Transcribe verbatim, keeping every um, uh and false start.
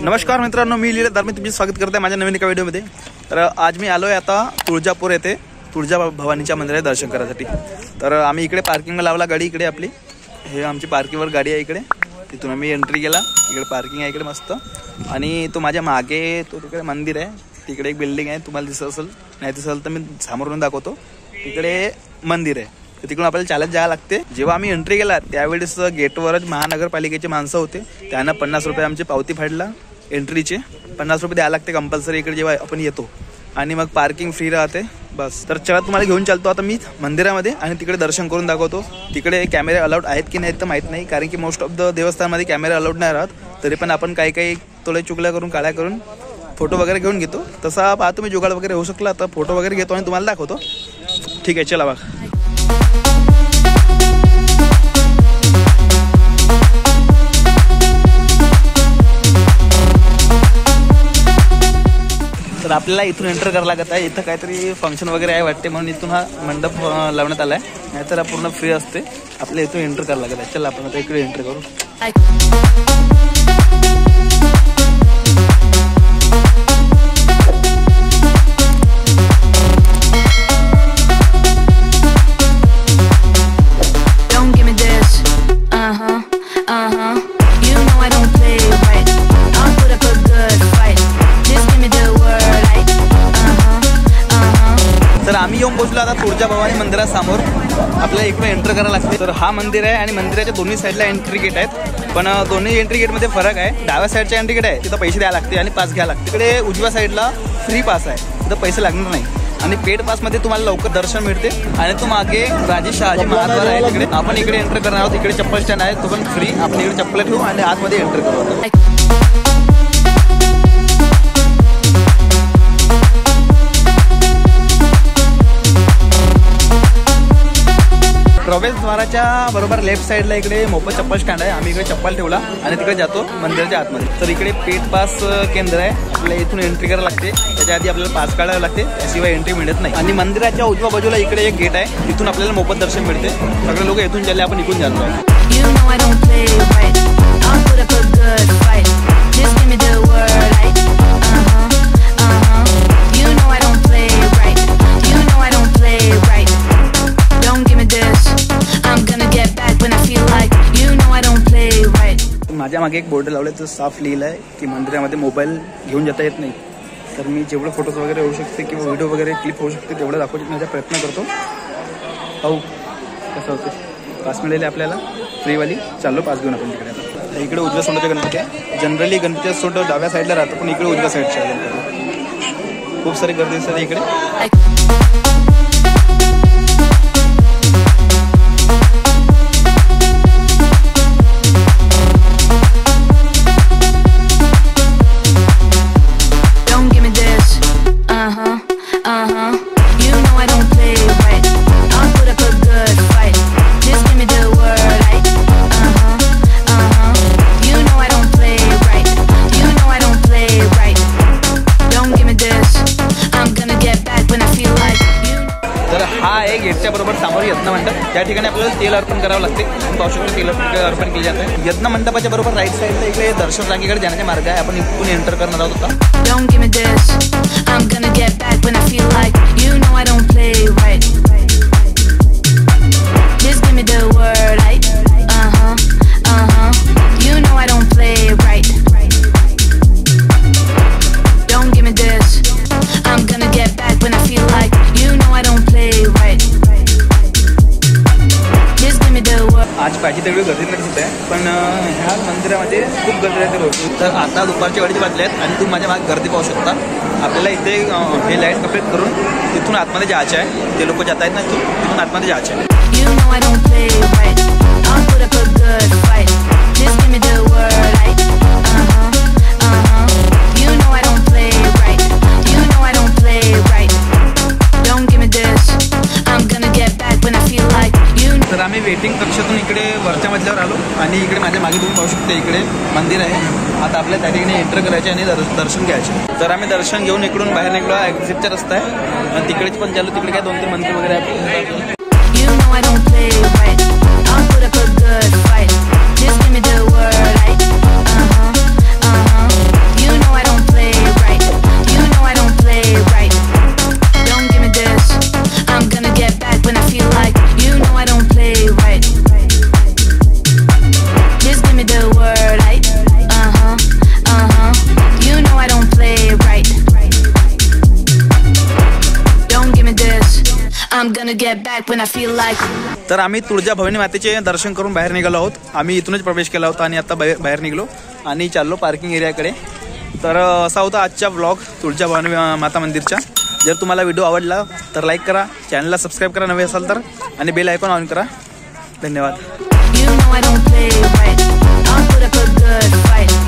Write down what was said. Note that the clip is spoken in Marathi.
नमस्कार मित्रांनो, मी लीला धर्मे तुमचे स्वागत करते माझ्या नवीन एका व्हिडिओमध्ये। तर आज मी आलोय आता तुळजापूर येथे तुळजा भवानीच्या मंदिरात दर्शन करायसाठी। तर आम्ही इकडे पार्किंगला लावला गाडी, इकडे आपली हे आमची पार्किंगवर गाडी आहे इकडे। तिथून आम्ही एंट्री केला, इकडे पार्किंग आहे इकडे मस्त। आणि तो माझ्या मागे तो तिकडे मंदिर आहे, तिकडे एक बिल्डिंग आहे, तुम्हाला दिसत असेल, नाही दिसत असेल तर मी समोरून दाखवतो। तिकडे मंदिर आहे, तर तिकडून आपल्याला चालत जायला लागते। जेव्हा आम्ही एंट्री केला त्यावेळेस गेटवरच महानगरपालिकेचे माणसं होते, त्यांना पन्नास रुपये आमची पावती फाडला, एंट्रीचे पन्नास रुपये द्यायला लागते कंपल्सरी इकडे जेव्हा आपण येतो। आणि मग पार्किंग फ्री राहते बस। तर चला तुम्हाला घेऊन चालतो आता मी मंदिरामध्ये आणि तिकडे दर्शन करून दाखवतो। तिकडे कॅमेरे अलाउड आहेत की नाही तर माहीत नाही, कारण की मोस्ट ऑफ द देवस्थानमध्ये कॅमेरे अलाउड नाही राहत। तरी पण आपण काही काही थोडे चुकल्या करून काळ्या करून फोटो वगैरे घेऊन घेतो। तसा पाहतो मी जुगाड वगैरे होऊ शकला तर फोटो वगैरे घेतो आणि तुम्हाला दाखवतो। ठीक आहे, चला बघा। तर आपल्याला इथून एंटर करावं लागत आहे। इथं काहीतरी फंक्शन वगैरे आहे वाटते, म्हणून इथून हा मंडप लावण्यात आला आहे, नाहीतर हा पूर्ण फ्री असते। आपल्याला इथून एंटर करावं लागत आहे। चला आपण आता इकडे एंटर करू। तर आम्ही येऊन पोहोचलो आता तुळजा भवानी मंदिरासमोर। आपल्याला इकडे एंटर करायला लागते। तर हा मंदिर आहे आणि मंदिराच्या दोन्ही साईडला एंट्री गेट आहेत, पण दोन्ही एंट्री गेटमध्ये फरक आहे। डाव्या साईडच्या एंट्री गेट आहे तिथं पैसे द्यायला लागते आणि पास घ्यायला लागते। इकडे उजव्या साईडला फ्री पास आहे, तिथं पैसे लागणार नाही। आणि पेड पासमध्ये तुम्हाला लवकर दर्शन मिळते। आणि तो मागे राजे शहाजी महाद्वार आहे तिकडे, आपण इकडे एंटर करणार आहोत। इकडे चप्पल स्टँड आहे, तो पण फ्री। आपण इकडे चप्पल ठेवू आणि आतमध्ये एंटर करू। प्रवेशद्वाराच्या बरोबर लेफ्ट साईडला इकडे मोफत चप्पल स्टँड आहे, आम्ही इकडे चप्पल ठेवला आणि तिकडे जातो मंदिराच्या आतमध्ये। तर इकडे पेड पास केंद्र आहे, आपल्याला इथून एंट्री करायला लागते। त्याच्या आधी आपल्याला पास काढायला लागते, त्याशिवाय एंट्री मिळत नाही। आणि मंदिराच्या उजव्या बाजूला इकडे एक गेट आहे, तिथून आपल्याला मोफत दर्शन मिळते। सगळे लोक इथून चालले, आपण इकडून जातो। माझ्या मागे एक बोर्ड लावले, तर साफ लिहिलं आहे की मंदिरामध्ये मोबाईल घेऊन जाता येत नाही। तर मी जेवढे फोटोज वगैरे होऊ शकते किंवा व्हिडिओ वगैरे क्लिप होऊ शकते तेवढं दाखवण्याचा प्रयत्न करतो। पाहू कसं होतं। पास मिळेल आपल्याला फ्रीवाली। चाललो पास घेऊन आपण तिकडे। आता इकडे उजव्या सोंडाचा गणपती आहे। जनरली गणपतीचा सोंड डाव्या साईडला राहतो, पण इकडे उजव्या साईडच्या गणपती खूप सारी गर्दी असते इकडे। गेटच्या बरोबर समोर यज्ञ मंडप, त्या ठिकाणी आपल्याला तेल अर्पण करावं लागते। पाहू शकतो तेल अर्पण केले जाते। यज्ञ मंडपाच्या बरोबर राईट साईडला इकडे दर्शन रांगेकडे जाण्याचा मार्ग आहे, आपण इथून एंटर करणार आहोत आता। आज पाहिजे तेवढी गर्दी दिसत आहे, पण ह्या मंदिरामध्ये खूप गर्दी राहते रोज। तर आता दुपारच्या वेळेचे वाजले आहेत आणि तुम्ही माझ्या मागे गर्दी पाहू शकता। आपल्याला इथे हे लाईट कंप्लीट करून तिथून आतमध्ये जायचे आहे। ते लोक जात आहेत ना, तिथून आतमध्ये जायचे आहे। तर आम्ही वेटिंग कक्षातून इकडे वरच्या मजल्यावर आलो आणि इकडे माझ्या मागे तुम्ही पाहू शकता इकडे मंदिर आहे। आता आपल्या त्या ठिकाणी एंटर करायचे आणि दर्शन घ्यायचे। तर आम्ही दर्शन घेऊन इकडून बाहेर निघलो, एक्झिटचा रस्ता आहे आणि तिकडेच पण चालू, तिकडे काय दोन तीन मंदिर वगैरे आहे। I'm gonna get back when I feel like. तर आम्ही तुळजा भवानी मातेचे दर्शन करून बाहेर निघालो आहोत. आम्ही इथूनच प्रवेश केला होता आणि आता बाहेर बाहेर निघलो आणि चाललो पार्किंग एरियाकडे. तर असा होता आजचा व्लॉग तुळजा भवानी माता मंदिरचा. जर तुम्हाला व्हिडिओ आवडला तर लाईक करा, चॅनलला सबस्क्राईब करा नवे असाल तर, आणि बेल आयकॉन ऑन करा. धन्यवाद. You know I don't play right. I'll put up a good fight.